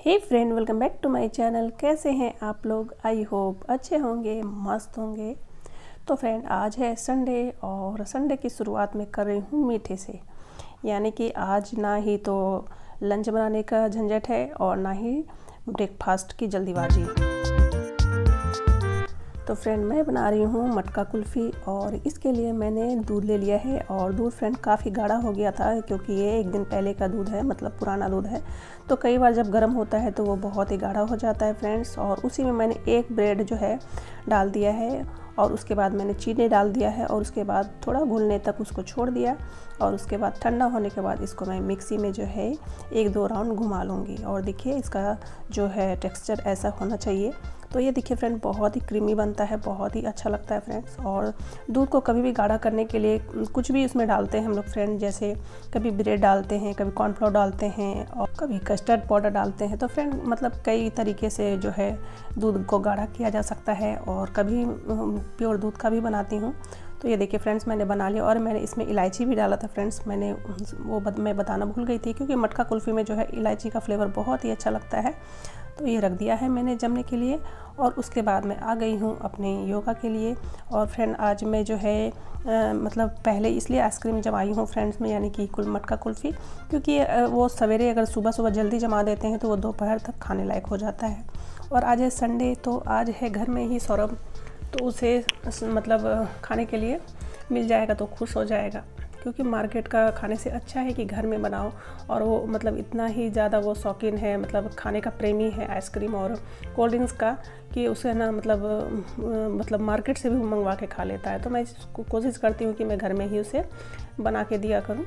Hey friend, welcome back to my channel. कैसे हैं आप लोग? आई होप अच्छे होंगे, मस्त होंगे। तो फ्रेंड, आज है संडे और संडे की शुरुआत में कर रही हूँ मीठे से। यानी कि आज ना ही तो लंच बनाने का झंझट है और ना ही ब्रेकफास्ट की जल्दीबाजी। तो फ्रेंड, मैं बना रही हूँ मटका कुल्फ़ी और इसके लिए मैंने दूध ले लिया है। और दूध फ्रेंड काफ़ी गाढ़ा हो गया था क्योंकि ये एक दिन पहले का दूध है, मतलब पुराना दूध है। तो कई बार जब गर्म होता है तो वो बहुत ही गाढ़ा हो जाता है फ्रेंड्स। और उसी में मैंने एक ब्रेड जो है डाल दिया है और उसके बाद मैंने चीनी डाल दिया है और उसके बाद थोड़ा घुलने तक उसको छोड़ दिया। और उसके बाद ठंडा होने के बाद इसको मैं मिक्सी में जो है 1-2 राउंड घुमा लूँगी। और देखिए इसका जो है टेक्सचर ऐसा होना चाहिए। तो ये देखिए फ्रेंड, बहुत ही क्रीमी बनता है, बहुत ही अच्छा लगता है फ्रेंड्स। और दूध को कभी भी गाढ़ा करने के लिए कुछ भी उसमें डालते हैं हम लोग फ्रेंड, जैसे कभी ब्रेड डालते हैं, कभी कॉर्नफ्लोर डालते हैं और कभी कस्टर्ड पाउडर डालते हैं। तो फ्रेंड मतलब कई तरीके से जो है दूध को गाढ़ा किया जा सकता है। और कभी प्योर दूध का भी बनाती हूँ। तो ये देखिए फ्रेंड्स, मैंने बना लिया और मैंने इसमें इलायची भी डाला था फ्रेंड्स। मैं बताना भूल गई थी क्योंकि मटका कुल्फ़ी में जो है इलायची का फ्लेवर बहुत ही अच्छा लगता है। तो ये रख दिया है मैंने जमने के लिए। और उसके बाद मैं आ गई हूँ अपने योगा के लिए। और फ्रेंड आज मैं जो है मतलब पहले इसलिए आइसक्रीम जमाई हूँ फ्रेंड्स में, यानी कि मटका कुल्फ़ी, क्योंकि वो सवेरे अगर सुबह जल्दी जमा देते हैं तो वो दोपहर तक खाने लायक हो जाता है। और आज है संडे, तो आज है घर में ही सौरभ, तो उसे मतलब खाने के लिए मिल जाएगा तो खुश हो जाएगा। क्योंकि मार्केट का खाने से अच्छा है कि घर में बनाओ। और वो मतलब इतना ही ज़्यादा वो शौकीन है, मतलब खाने का प्रेमी है आइसक्रीम और कोल्ड ड्रिंक्स का, कि उसे ना मतलब मार्केट से भी मंगवा के खा लेता है। तो मैं कोशिश करती हूँ कि मैं घर में ही उसे बना के दिया करूँ।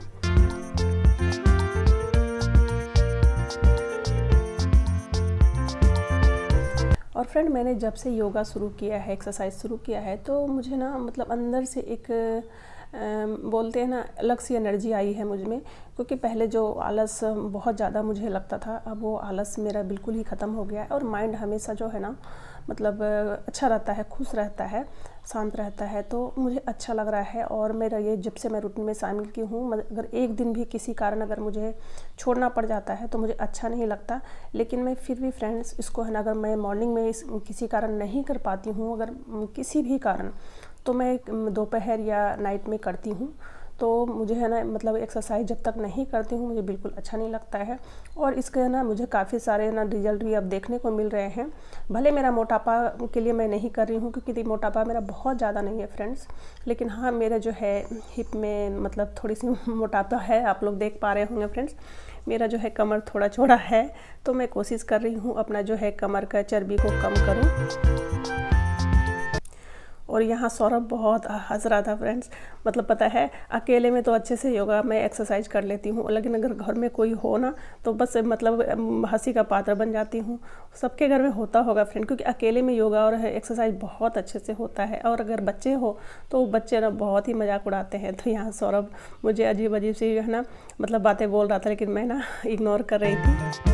और फ्रेंड, मैंने जब से योगा शुरू किया है, एक्सरसाइज शुरू किया है, तो मुझे ना मतलब अंदर से एक बोलते हैं ना, अलग सी एनर्जी आई है मुझ में। क्योंकि पहले जो आलस बहुत ज़्यादा मुझे लगता था, अब वो आलस मेरा बिल्कुल ही ख़त्म हो गया है। और माइंड हमेशा जो है ना मतलब अच्छा रहता है, खुश रहता है, शांत रहता है। तो मुझे अच्छा लग रहा है। और मेरा ये जब से मैं रूटीन में शामिल की हूँ, अगर एक दिन भी किसी कारण अगर मुझे छोड़ना पड़ जाता है तो मुझे अच्छा नहीं लगता। लेकिन मैं फिर भी फ्रेंड्स इसको है ना, अगर मैं मॉर्निंग में किसी कारण नहीं कर पाती हूँ, अगर किसी भी कारण, तो मैं दोपहर या नाइट में करती हूँ। तो मुझे है ना मतलब एक्सरसाइज जब तक नहीं करती हूँ मुझे बिल्कुल अच्छा नहीं लगता है। और इसके ना मुझे काफ़ी सारे ना रिजल्ट भी अब देखने को मिल रहे हैं। भले मेरा मोटापा के लिए मैं नहीं कर रही हूँ, क्योंकि मोटापा मेरा बहुत ज़्यादा नहीं है फ्रेंड्स। लेकिन हाँ, मेरा जो है हिप में मतलब थोड़ी सी मोटापा है, आप लोग देख पा रहे होंगे फ्रेंड्स। मेरा जो है कमर थोड़ा चौड़ा है, तो मैं कोशिश कर रही हूँ अपना जो है कमर का चर्बी को कम करूँ। और यहाँ सौरभ बहुत हंस रहा था फ्रेंड्स। मतलब पता है, अकेले में तो अच्छे से योगा मैं एक्सरसाइज कर लेती हूँ, लेकिन अगर घर में कोई हो ना तो बस मतलब हंसी का पात्र बन जाती हूँ। सबके घर में होता होगा फ्रेंड, क्योंकि अकेले में योगा और एक्सरसाइज बहुत अच्छे से होता है। और अगर बच्चे हो तो बच्चे ना बहुत ही मजाक उड़ाते हैं। तो यहाँ सौरभ मुझे अजीब अजीब सी है ना मतलब बातें बोल रहा था, लेकिन मैं ना इग्नोर कर रही थी।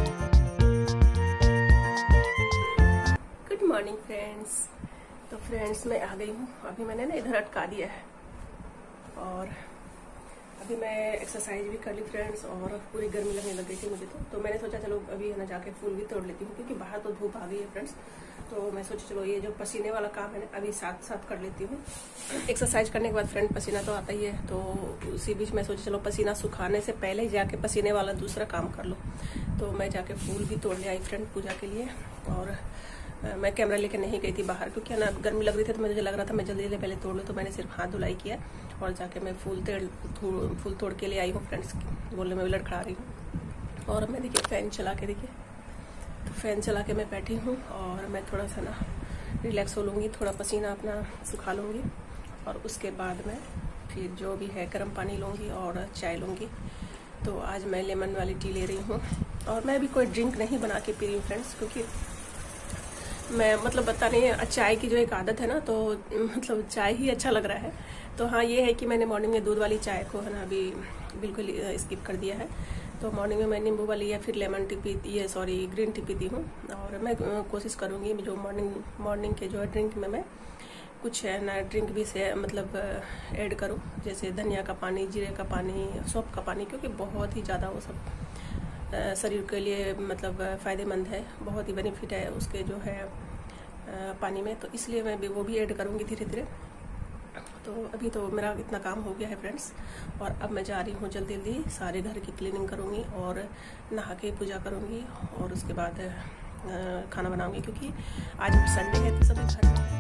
Good morning friends. तो फ्रेंड्स, मैं आ गई हूँ। अभी मैंने ना इधर अटका दिया है और अभी मैं एक्सरसाइज भी कर ली फ्रेंड्स। और पूरी गर्मी लगने लग गई थी मुझे तो मैंने सोचा चलो अभी है ना जाके फूल भी तोड़ लेती हूँ, क्योंकि बाहर तो धूप आ गई है फ्रेंड्स। तो मैं सोचा चलो ये जो पसीने वाला काम है ना अभी साथ साथ कर लेती हूँ। एक्सरसाइज करने के बाद फ्रेंड पसीना तो आता ही है, तो उसी बीच मैं सोचा चलो पसीना सुखाने से पहले जाके पसीने वाला दूसरा काम कर लो। तो मैं जाके फूल भी तोड़ ले आई फ्रेंड पूजा के लिए। और मैं कैमरा लेके नहीं गई थी बाहर, क्योंकि ना गर्मी लग रही थी, तो मुझे लग रहा था मैं जल्दी जल्दी पहले तोड़ लूँ। तो मैंने सिर्फ हाथ धुलाई किया और जाके मैं फूल तोड़ के लिए आई हूँ फ्रेंड्स। बोलने में भी लड़खड़ा रही हूँ। और मैं देखिए फ़ैन चला के तो फ़ैन चला के मैं बैठी हूँ और मैं थोड़ा सा ना रिलैक्स हो लूँगी, थोड़ा पसीना अपना सुखा लूँगी। और उसके बाद मैं फिर जो भी है गर्म पानी लूँगी और चाय लूँगी। तो आज मैं लेमन वाली टी ले रही हूँ। और मैं भी कोई ड्रिंक नहीं बना के पी रही हूँ फ्रेंड्स, क्योंकि मैं मतलब बता नहीं, चाय की जो एक आदत है ना, तो मतलब चाय ही अच्छा लग रहा है। तो हाँ, ये है कि मैंने मॉर्निंग में दूध वाली चाय को है ना अभी बिल्कुल स्किप कर दिया है। तो मॉर्निंग में मैं नींबू वाली या फिर लेमन टी ग्रीन टी पीती हूँ। और मैं कोशिश करूँगी जो मॉर्निंग के जो है ड्रिंक में मैं कुछ है ना ड्रिंक भी से मतलब ऐड करूँ, जैसे धनिया का पानी, जीरे का पानी, सौंफ का पानी, क्योंकि बहुत ही ज़्यादा वो सब शरीर के लिए मतलब फ़ायदेमंद है, बहुत ही बेनिफिट है उसके जो है पानी में, तो इसलिए मैं भी वो भी ऐड करूँगी धीरे धीरे। तो अभी तो मेरा इतना काम हो गया है फ्रेंड्स, और अब मैं जा रही हूँ जल्दी जल्दी सारे घर की क्लीनिंग करूँगी और नहा के पूजा करूँगी और उसके बाद खाना बनाऊँगी, क्योंकि आज संडे है तो सभी घर में।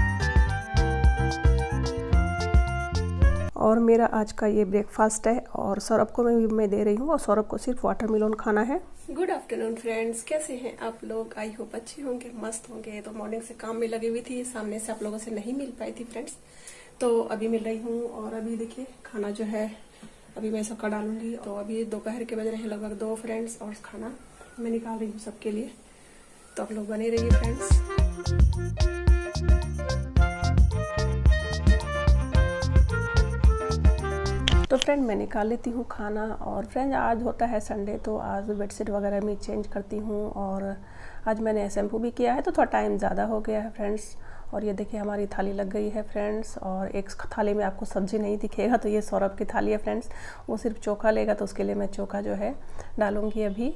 और मेरा आज का ये ब्रेकफास्ट है और सौरभ को मैं दे रही हूँ, और सौरभ को सिर्फ वाटरमेलन खाना है। गुड आफ्टरनून फ्रेंड्स, कैसे हैं आप लोग? आई होप अच्छे होंगे, मस्त होंगे। तो मॉर्निंग से काम में लगी हुई थी, सामने से आप लोगों से नहीं मिल पाई थी फ्रेंड्स, तो अभी मिल रही हूँ। और अभी देखिए खाना जो है अभी मैं सबका डालूंगी। तो अभी दोपहर के बज रहे हैं लगभग 2 फ्रेंड्स, और खाना मैं निकाल रही हूँ सबके लिए, तो आप लोग बने रहिए फ्रेंड्स। तो फ्रेंड मैं निकाल लेती हूँ खाना। और फ्रेंड आज होता है संडे, तो आज बेडशीट वगैरह मैं चेंज करती हूँ, और आज मैंने शैम्पू भी किया है, तो थोड़ा टाइम ज़्यादा हो गया है फ्रेंड्स। और ये देखिए हमारी थाली लग गई है फ्रेंड्स, और एक थाली में आपको सब्जी नहीं दिखेगा, तो ये सौरभ की थाली है फ्रेंड्स, वो सिर्फ चोखा लेगा, तो उसके लिए मैं चोखा जो है डालूँगी अभी।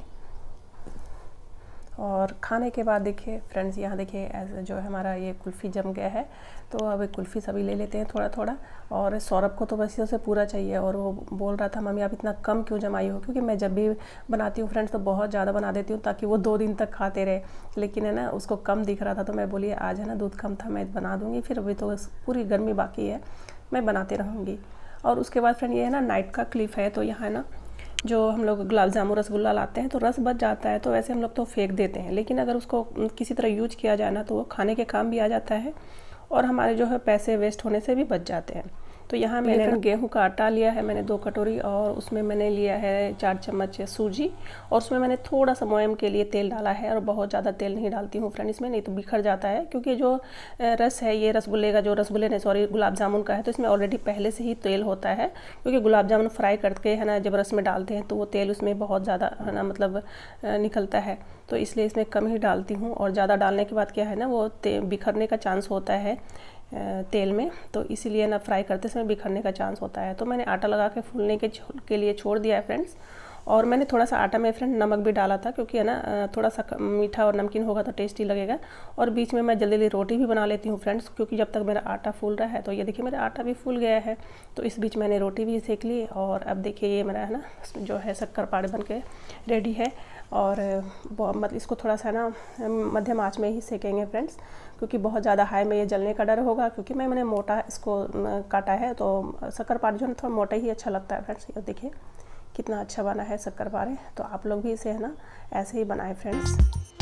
और खाने के बाद देखिए फ्रेंड्स, यहाँ देखिए ऐसे जो है हमारा ये कुल्फ़ी जम गया है, तो अब कुल्फ़ी सभी ले लेते हैं थोड़ा थोड़ा। और सौरभ को तो बस इसे पूरा चाहिए, और वो बोल रहा था मम्मी आप इतना कम क्यों जमाई हो, क्योंकि मैं जब भी बनाती हूँ फ्रेंड्स तो बहुत ज़्यादा बना देती हूँ ताकि वो 2 दिन तक खाते रहे, लेकिन है ना उसको कम दिख रहा था, तो मैं बोली आज है ना दूध कम था, मैं बना दूँगी, फिर अभी तो पूरी गर्मी बाकी है, मैं बनाते रहूँगी। और उसके बाद फ्रेंड ये है ना नाइट का क्लिप है, तो यहाँ है ना जो हम लोग गुलाब जामुन रसगुल्ला लाते हैं, तो रस बच जाता है, तो वैसे हम लोग तो फेंक देते हैं, लेकिन अगर उसको किसी तरह यूज किया जाए ना, तो वो खाने के काम भी आ जाता है, और हमारे जो है पैसे वेस्ट होने से भी बच जाते हैं। तो यहाँ मैंने गेहूं का आटा लिया है मैंने 2 कटोरी, और उसमें मैंने लिया है 4 चम्मच सूजी, और उसमें मैंने थोड़ा सा मोयम के लिए तेल डाला है, और बहुत ज़्यादा तेल नहीं डालती हूँ फ्रेंड इसमें, नहीं तो बिखर जाता है, क्योंकि जो रस है ये गुलाब जामुन का है, तो इसमें ऑलरेडी पहले से ही तेल होता है, क्योंकि गुलाब जामुन फ्राई करके है ना जब रस में डालते हैं तो वो तेल उसमें बहुत ज़्यादा है ना मतलब निकलता है, तो इसलिए इसमें कम ही डालती हूँ। और ज़्यादा डालने के बाद क्या है ना वो बिखरने का चांस होता है तेल में, तो इसीलिए ना फ्राई करते समय बिखरने का चांस होता है। तो मैंने आटा लगा के फूलने के लिए छोड़ दिया है फ्रेंड्स, और मैंने थोड़ा सा आटा में फ्रेंड नमक भी डाला था, क्योंकि है ना थोड़ा सा मीठा और नमकीन होगा तो टेस्टी लगेगा। और बीच में मैं जल्दी जल्दी रोटी भी बना लेती हूँ फ्रेंड्स, क्योंकि जब तक मेरा आटा फूल रहा है, तो ये देखिए मेरा आटा भी फूल गया है, तो इस बीच मैंने रोटी भी सेक ली। और अब देखिए ये मेरा है ना जो है शक्करपारे बन के रेडी है, और मतलब इसको थोड़ा सा ना मध्यम आँच में ही सेकेंगे फ्रेंड्स, क्योंकि बहुत ज़्यादा हाई में ये जलने का डर होगा, क्योंकि मैंने मोटा इसको काटा है, तो शक्करपारे जो है थोड़ा मोटा ही अच्छा लगता है फ्रेंड्स। ये देखिए कितना अच्छा बना है शक्करपारे, तो आप लोग भी इसे है ना ऐसे ही बनाएं फ्रेंड्स।